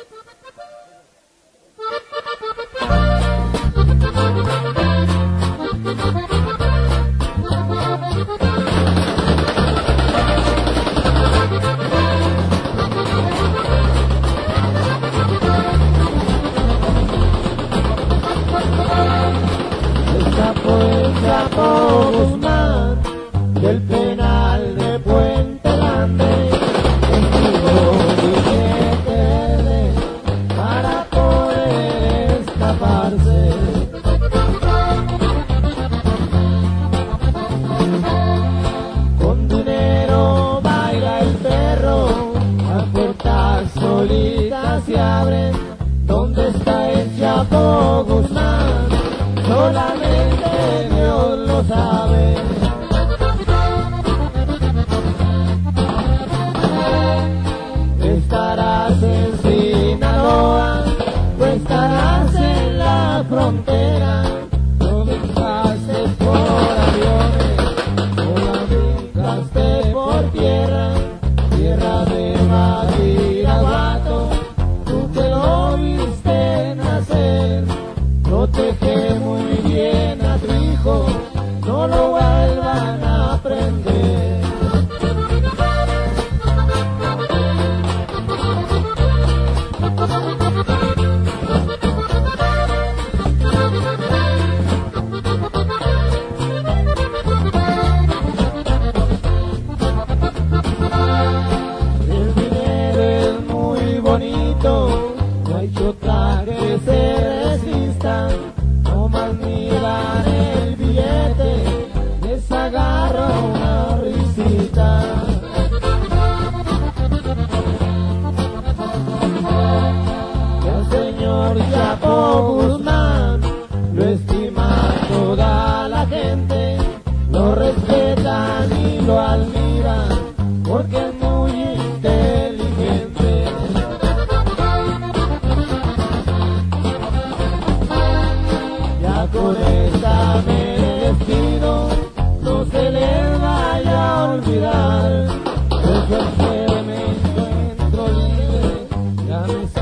Chapo Guzmán del penal de Puente Grande, estuvo billete para poder escaparse. Con dinero baila el perro, las puertas solitas se abren. ¿Dónde está el Chapo Guzmán? Solamente Dios lo sabe. Estarás en Sinaloa o estarás en la frontera. No brincaste por aviones o la brincaste por tierra. Tierra de Badiraguato, tú que lo viste nacer. Protege muy bien a tu hijo, no lo vuelvan a prender. El dinero es muy bonito, no hay otra que se resista. Nomás mirar el billete, les agarra una risita. El señor Chapo Guzmán lo estima toda la gente, lo respetan y lo admiran porque es muy inteligente. Ya con esta me despido, no se les vaya a olvidar, desde que me encuentro libre, ya me